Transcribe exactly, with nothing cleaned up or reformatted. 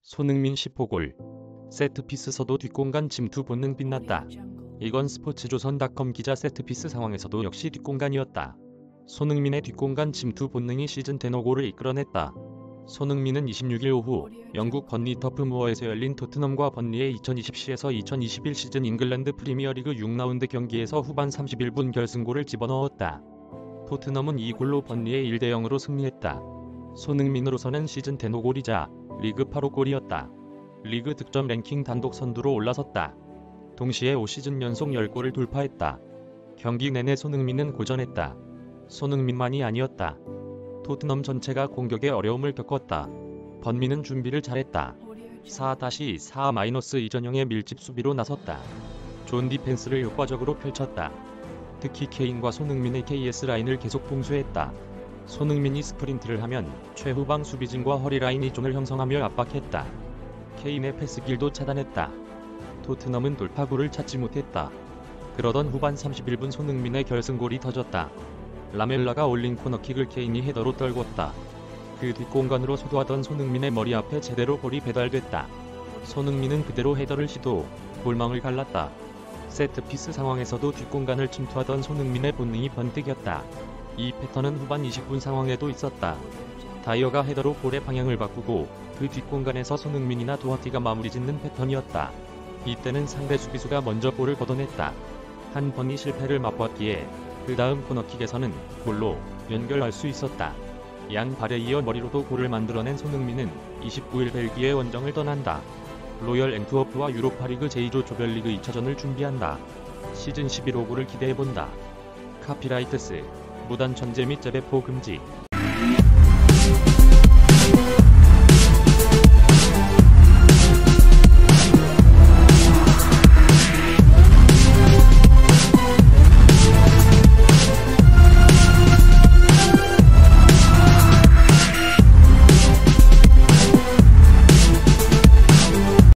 손흥민 십 호 골. 세트피스서도 뒷공간 침투 본능 빛났다. 이건 스포츠조선닷컴 기자. 세트피스 상황에서도 역시 뒷공간이었다. 손흥민의 뒷공간 침투 본능이 시즌 십 호 골을 이끌어냈다. 손흥민은 이십육 일 오후 영국 번리 터프무어에서 열린 토트넘과 번리의 이천이십에서 이천이십일 시즌 잉글랜드 프리미어리그 육 라운드 경기에서 후반 삼십일 분 결승골을 집어넣었다. 토트넘은 이 골로 번리에 일 대 영으로 승리했다. 손흥민으로서는 시즌 십 호 골이자 리그 팔 호 골이었다. 리그 득점 랭킹 단독 선두로 올라섰다. 동시에 오 시즌 연속 십 골을 돌파했다. 경기 내내 손흥민은 고전했다. 손흥민만이 아니었다. 토트넘 전체가 공격에 어려움을 겪었다. 번리는 준비를 잘했다. 사 대 사 이전형의 밀집 수비로 나섰다. 존 디펜스를 효과적으로 펼쳤다. 특히 케인과 손흥민의 케이에스 라인을 계속 봉쇄했다. 손흥민이 스프린트를 하면 최후방 수비진과 허리라인이 존을 형성하며 압박했다. 케인의 패스길도 차단했다. 토트넘은 돌파구를 찾지 못했다. 그러던 후반 삼십일 분 손흥민의 결승골이 터졌다. 라멜라가 올린 코너킥을 케인이 헤더로 떨궜다. 그 뒷공간으로 소도하던 손흥민의 머리 앞에 제대로 볼이 배달됐다. 손흥민은 그대로 헤더를 시도, 골망을 갈랐다. 세트피스 상황에서도 뒷공간을 침투하던 손흥민의 본능이 번뜩였다. 이 패턴은 후반 이십 분 상황에도 있었다. 다이어가 헤더로 볼의 방향을 바꾸고 그 뒷공간에서 손흥민이나 도하티가 마무리 짓는 패턴이었다. 이때는 상대 수비수가 먼저 볼을 걷어냈다. 한 번이 실패를 맛봤기에 그 다음 코너킥에서는 골로 연결할 수 있었다. 양 발에 이어 머리로도 골을 만들어낸 손흥민은 이십구 일 벨기에 원정을 떠난다. 로열 앤트워프와 유로파리그 제이조 조별리그 이 차전을 준비한다. 시즌 십일 호 골을 기대해본다. 카피라이트스, 무단 천재 및 재배포 금지.